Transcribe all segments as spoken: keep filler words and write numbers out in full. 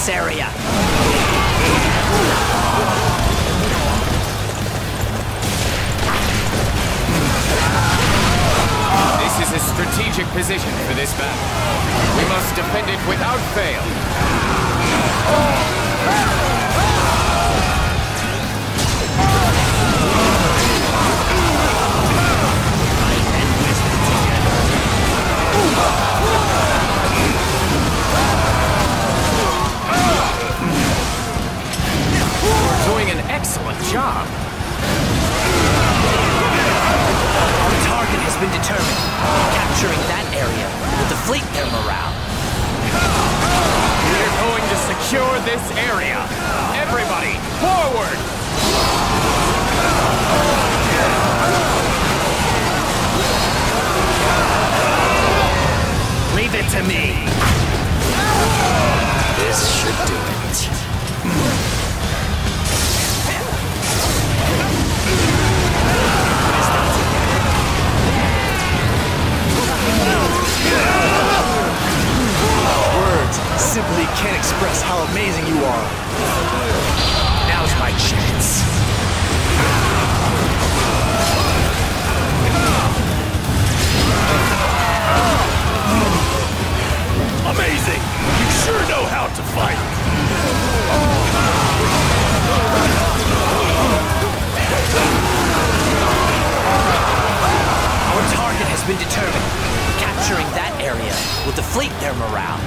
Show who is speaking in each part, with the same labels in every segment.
Speaker 1: this area.
Speaker 2: This is a strategic position for this battle. We must defend it without fail. We're doing an excellent job.
Speaker 1: Our target has been determined. Capturing that area will deflate their morale.
Speaker 2: We're going to secure this area. Everybody, forward!
Speaker 1: Leave it to me.
Speaker 3: This should do it.
Speaker 4: Words simply can't express how amazing you are.
Speaker 1: Now's my chance.
Speaker 4: Amazing! You sure know how to fight!
Speaker 1: Our target has been determined. Capturing that area will deflate their morale.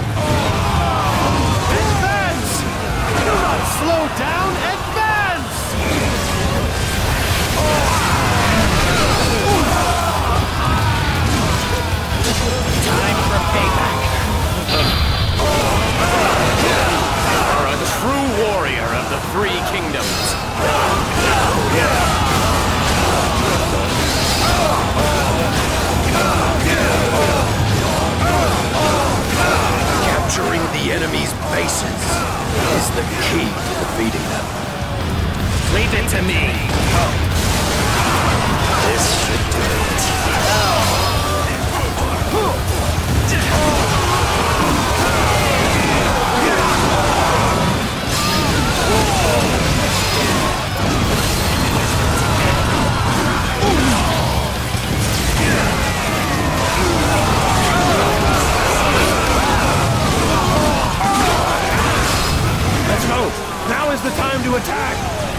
Speaker 4: Advance! Do not slow down! Advance!
Speaker 1: Time for payback.
Speaker 2: Are a true warrior of the Three Kingdoms.
Speaker 4: Capturing the enemy's bases is the key to defeating them.
Speaker 1: Leave it to me.
Speaker 3: This should do it.
Speaker 4: Let's go! Now is the time to attack!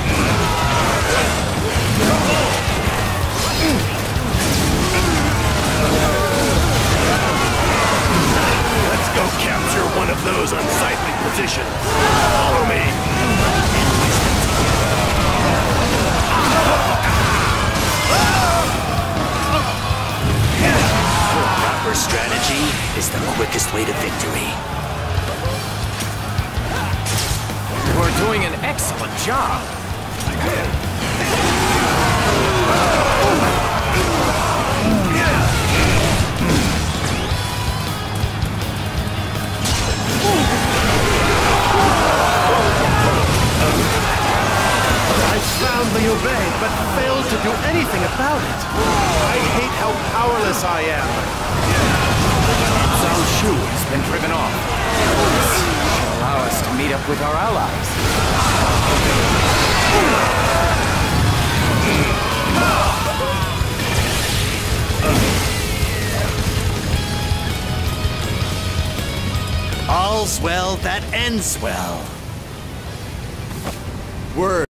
Speaker 4: Let's go capture one of those unsightly positions. Follow me!
Speaker 3: Proper strategy is the quickest way to victory.
Speaker 2: We're doing an excellent job.
Speaker 4: I soundly obeyed, but failed to do anything about it. I hate how powerless I am.
Speaker 2: Zhao Shu has been driven off. This should allow us to meet up with our allies.
Speaker 3: All's well that ends well.
Speaker 4: Word.